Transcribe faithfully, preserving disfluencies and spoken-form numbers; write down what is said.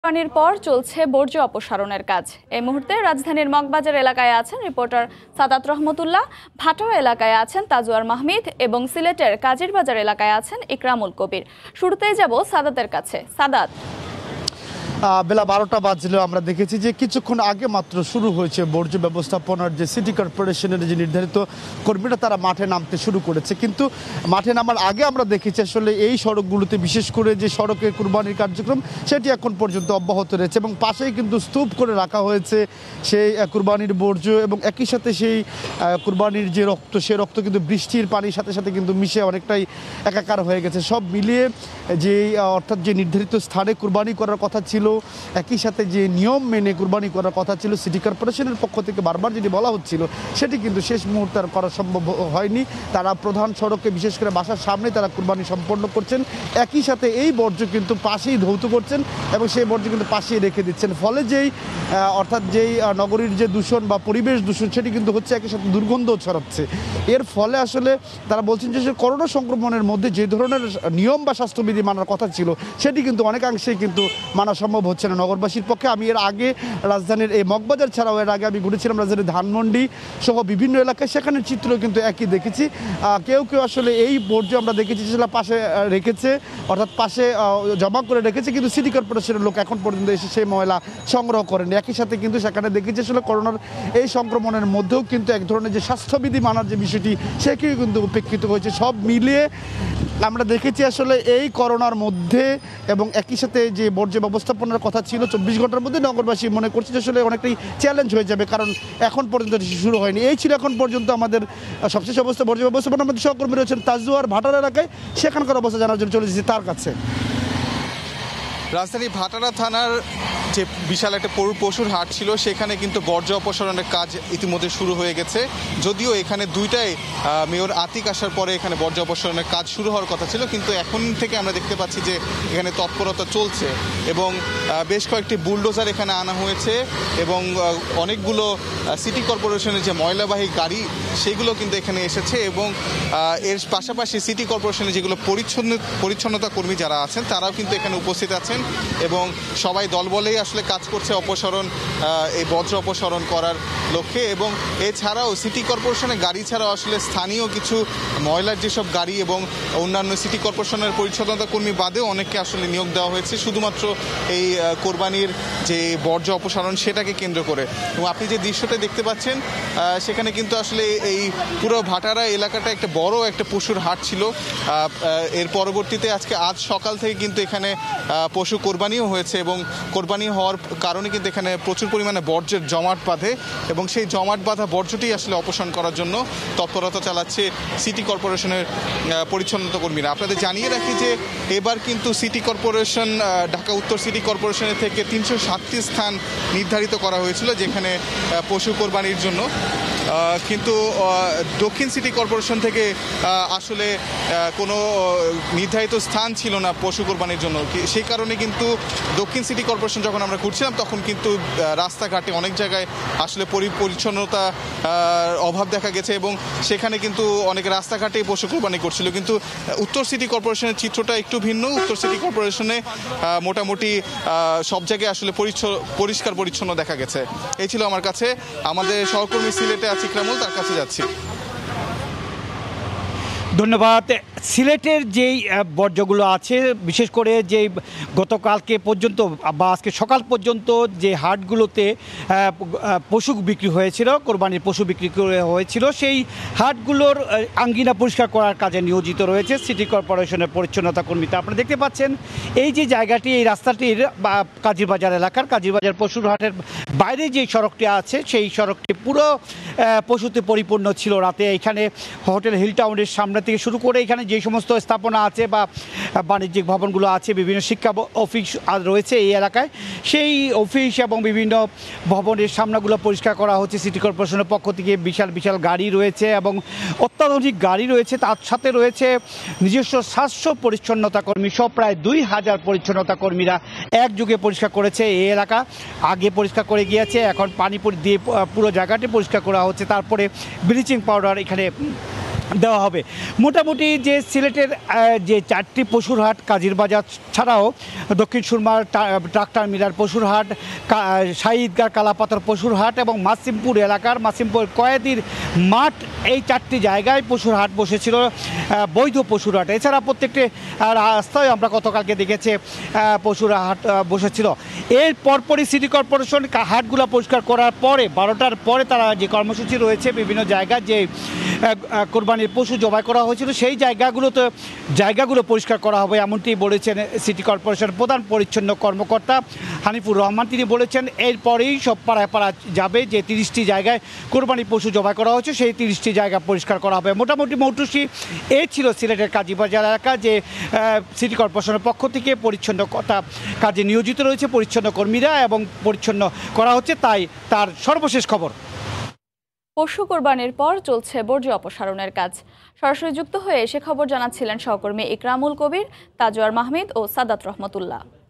পানির পর চলছে বর্জ্য অপসারণের কাজ। এই মুহূর্তে রাজধানীর মগবাজার এলাকায় আছেন রিপোর্টার সাদাত রহমতুল্লাহ, ভাটোয়া এলাকায় আছেন তাজওয়ার মাহমিদ এবং সিলেটের কাজিরবাজার এলাকায় আছেন ইকরামুল কবির। শুরুতেই যাব সাদাতের কাছে। সাদাত, বেলা বারোটা বাজলেও আমরা দেখেছি যে কিছুক্ষণ আগে মাত্র শুরু হয়েছে বর্জ্য ব্যবস্থাপনার যে সিটি কর্পোরেশনের যে নির্ধারিত কর্মীরা তারা মাঠে নামতে শুরু করেছে। কিন্তু মাঠে নামার আগে আমরা দেখেছি আসলে এই সড়কগুলোতে বিশেষ করে যে সড়কে কুরবানির কার্যক্রম সেটি এখন পর্যন্ত অব্যাহত রয়েছে এবং পাশেই কিন্তু স্তূপ করে রাখা হয়েছে সেই কুরবানির বর্জ্য এবং একই সাথে সেই কুরবানির যে রক্ত সেই রক্ত কিন্তু বৃষ্টির পানির সাথে সাথে কিন্তু মিশে অনেকটাই একাকার হয়ে গেছে। সব মিলিয়ে যে অর্থাৎ যে নির্ধারিত স্থানে কুরবানি করার কথা ছিল, একই সাথে যে নিয়ম মেনে কুরবানি করার কথা ছিল সিটি কর্পোরেশনের পক্ষ থেকে বারবার যেটি বলা হচ্ছিল সেটি কিন্তু শেষ মুহূর্তে আর করা সম্ভব হয়নি। তারা প্রধান সড়কে বিশেষ করে বাসার সামনে তারা কুরবানি সম্পন্ন করছেন, একই সাথে এই বর্জ্য কিন্তু পাশেই ধৌত করছেন এবং সেই বর্জ্য কিন্তু পাশেই রেখে দিচ্ছেন। ফলে যেই অর্থাৎ যেই নগরীর যে দূষণ বা পরিবেশ দূষণ সেটি কিন্তু হচ্ছে, একই সাথে দুর্গন্ধও ছড়াচ্ছে। এর ফলে আসলে তারা বলছেন যে করোনা সংক্রমণের মধ্যে যে ধরনের নিয়ম বা স্বাস্থ্যবিধি মানার কথা ছিল সেটি কিন্তু অনেকাংশেই কিন্তু মানা সম্ভব হচ্ছে না নগরবাসীর পক্ষে। আমি এর আগে রাজধানীর এই মগবাজার ছাড়াও এর আগে আমি ঘুরেছিলাম রাজধানীর ধানমন্ডি সহ বিভিন্ন এলাকায়, সেখানের চিত্র কিন্তু একই দেখেছি। কেউ কেউ আসলে এই বর্জ্য আমরা দেখেছি সেটা পাশে রেখেছে, অর্থাৎ পাশে জমা করে রেখেছে, কিন্তু সিটি কর্পোরেশনের লোক এখন পর্যন্ত এসে সেই ময়লা সংগ্রহ করেনি। একই সাথে কিন্তু সেখানে দেখেছি আসলে করোনার এই সংক্রমণের মধ্যেও কিন্তু এক ধরনের যে স্বাস্থ্যবিধি মানার যে বিষয়টি সেটিও কিন্তু উপেক্ষিত হয়েছে। সব মিলিয়ে আমরা দেখেছি আসলে এই করোনার মধ্যে এবং একই সাথে যে বর্জ্য ব্যবস্থাপনার কথা ছিল চব্বিশ ঘন্টার মধ্যে নগরবাসী মনে করছে যে আসলে অনেকটাই চ্যালেঞ্জ হয়ে যাবে, কারণ এখন পর্যন্ত শুরু হয়নি। এই ছিল এখন পর্যন্ত আমাদের সবশেষ অবস্থা বর্জ্য ব্যবস্থাপনা। আমাদের সহকর্মী রয়েছেন তাজওয়ার ভাটার এলাকায়, সেখানকার অবস্থা জানার জন্য চলে এসেছি তার কাছে। রাজধানী ভাটারা থানার যে বিশাল একটা পশুর হাট ছিল সেখানে কিন্তু বর্জ্য অপসারণের কাজ ইতিমধ্যে শুরু হয়ে গেছে। যদিও এখানে দুইটাই মেয়র আতিক আসার পরে এখানে বর্জ্য অপসারণের কাজ শুরু হওয়ার কথা ছিল, কিন্তু এখন থেকে আমরা দেখতে পাচ্ছি যে এখানে তৎপরতা চলছে এবং বেশ কয়েকটি বুলডোজার এখানে আনা হয়েছে এবং অনেকগুলো সিটি কর্পোরেশনের যে ময়লাবাহী গাড়ি সেগুলো কিন্তু এখানে এসেছে এবং এর পাশাপাশি সিটি কর্পোরেশনের যেগুলো পরিচ্ছন্ন পরিচ্ছন্নতা কর্মী যারা আছেন তারাও কিন্তু এখানে উপস্থিত আছেন এবং সবাই দলবলেই আসলে কাজ করছে অপসারণ এই বর্জ্য অপসারণ করার লক্ষ্যে। এবং এছাড়াও সিটি কর্পোরেশনের গাড়ি ছাড়াও আসলে স্থানীয় কিছু ময়লার যেসব গাড়ি এবং অন্যান্য সিটি কর্পোরেশনের পরিচ্ছন্নতা কর্মী বাদেও অনেককে আসলে নিয়োগ দেওয়া হয়েছে শুধুমাত্র এই কোরবানির যে বর্জ্য অপসারণ সেটাকে কেন্দ্র করে। এবং আপনি যে দৃশ্যটা দেখতে পাচ্ছেন সেখানে কিন্তু আসলে এই পুরো ভাটারা এলাকাটা একটা বড় একটা পশুর হাট ছিল। এর পরবর্তীতে আজকে আজ সকাল থেকে কিন্তু এখানে পশু কোরবানিও হয়েছে এবং কোরবানি হওয়ার কারণে কিন্তু এখানে প্রচুর পরিমাণে বর্জ্যের জমাট বাঁধে এবং সেই জমাট বাঁধা বর্জ্যটি আসলে অপসারণ করার জন্য তৎপরতা চালাচ্ছে সিটি কর্পোরেশনের পরিচ্ছন্নতা কর্মীরা। আপনাদের জানিয়ে রাখি যে এবার কিন্তু সিটি কর্পোরেশন ঢাকা উত্তর সিটি কর্পোরেশনের থেকে তিনশো সাতটি স্থান নির্ধারিত করা হয়েছিল যেখানে পশু কোরবানির জন্য, কিন্তু দক্ষিণ সিটি কর্পোরেশন থেকে আসলে কোনো নির্ধারিত স্থান ছিল না পশু কোরবানির জন্য। সেই কারণে কিন্তু দক্ষিণ সিটি কর্পোরেশন যখন আমরা ঘুরছিলাম তখন কিন্তু রাস্তাঘাটে অনেক জায়গায় আসলে পরিচ্ছন্নতা অভাব দেখা গেছে এবং সেখানে কিন্তু অনেক রাস্তাঘাটেই পশু কোরবানি করছিল। কিন্তু উত্তর সিটি কর্পোরেশনের চিত্রটা একটু ভিন্ন। উত্তর সিটি কর্পোরেশনে মোটামুটি সব জায়গায় আসলে পরিষ্কার পরিচ্ছন্ন দেখা গেছে। এই ছিল আমার কাছে। আমাদের সহকর্মী সিলেটে আছে ইকরামুল, তার কাছে যাচ্ছি। ধন্যবাদ। সিলেটের যেই বর্জ্যগুলো আছে, বিশেষ করে যে গতকালকে পর্যন্ত বা আজকে সকাল পর্যন্ত যে হাটগুলোতে পশু বিক্রি হয়েছিল, কোরবানির পশু বিক্রি হয়েছিল, সেই হাটগুলোর আঙ্গিনা পরিষ্কার করার কাজে নিয়োজিত রয়েছে সিটি কর্পোরেশনের পরিচ্ছন্নতা কর্মীরা। আপনারা দেখতে পাচ্ছেন এই যে জায়গাটি, এই রাস্তাটির বা কাজিরবাজার এলাকার কাজিরবাজার পশুর হাটের বাইরে যে সড়কটি আছে সেই সড়কটি পুরো পশুতে পরিপূর্ণ ছিল রাতে। এখানে হোটেল হিল টাউনের সামনে থেকে শুরু করে এখানে যে সমস্ত স্থাপনা আছে বা বাণিজ্যিক ভবনগুলো আছে, বিভিন্ন শিক্ষা অফিস রয়েছে এই এলাকায়, সেই অফিস এবং বিভিন্ন ভবনের সামনাগুলো পরিষ্কার করা হচ্ছে সিটি কর্পোরেশনের পক্ষ থেকে। বিশাল বিশাল গাড়ি রয়েছে এবং অত্যাধুনিক গাড়ি রয়েছে, তার সাথে রয়েছে নিজস্ব স্বাস্থ্য পরিচ্ছন্নতা কর্মী সব প্রায় দুই হাজার পরিচ্ছন্নতা কর্মীরা একযোগে পরিষ্কার করেছে এই এলাকা। আগে পরিষ্কার করে গিয়েছে, এখন পানি দিয়ে পুরো জায়গাটি পরিষ্কার করা হচ্ছে, তারপরে ব্লিচিং পাউডার এখানে দেওয়া হবে। মোটামুটি যে সিলেটের যে চারটি পশুর হাট কাজীর বাজার ছাড়াও দক্ষিণ সুরমার ট্রাক টার্মিনাল পশুর হাট, শাহিদগাঁ কালাপাতার পশুর হাট এবং মাসিমপুর এলাকার মাসিমপুর কয়েদির মাঠ, এই চারটি জায়গায় পশুর হাট বসেছিল, বৈধ পশুর হাট। এছাড়া প্রত্যেকটি রাস্তায় আমরা গতকালকে দেখেছি পশুর হাট বসেছিল। এর পরপরই সিটি কর্পোরেশন হাটগুলো পরিষ্কার করার পরে বারোটার পরে তারা যে কর্মসূচি রয়েছে বিভিন্ন জায়গায় যে কোরবানির পশু জবাই করা হয়েছিল সেই জায়গাগুলোতে জায়গাগুলো পরিষ্কার করা হবে, এমনটি বলেছেন সিটি কর্পোরেশনের প্রধান পরিচ্ছন্ন কর্মকর্তা হানিফুর রহমান। তিনি বলেছেন এরপরেই সব পাড়ায় পাড়া যাবে যে তিরিশটি জায়গায় কোরবানি পশু জবাই করা হয়েছে সেই তিরিশটি জায়গা পরিষ্কার করা হবে। মোটামুটি মৌটুসি এই ছিল সিলেটের কাজীবাজার এলাকা যে সিটি কর্পোরেশনের পক্ষ থেকে পরিচ্ছন্নতা কাজে নিয়োজিত রয়েছে পরিচ্ছন্ন কর্মীরা এবং পরিচ্ছন্ন করা হচ্ছে, তাই তার সর্বশেষ খবর। পশু কোরবানির পর চলছে বর্জ্য অপসারণের কাজ। সরাসরি যুক্ত হয়ে সে খবর জানাচ্ছিলেন সহকর্মী ইকরামুল কবির, তাজওয়ার মাহমিদ ও সাদাত রহমতুল্লাহ।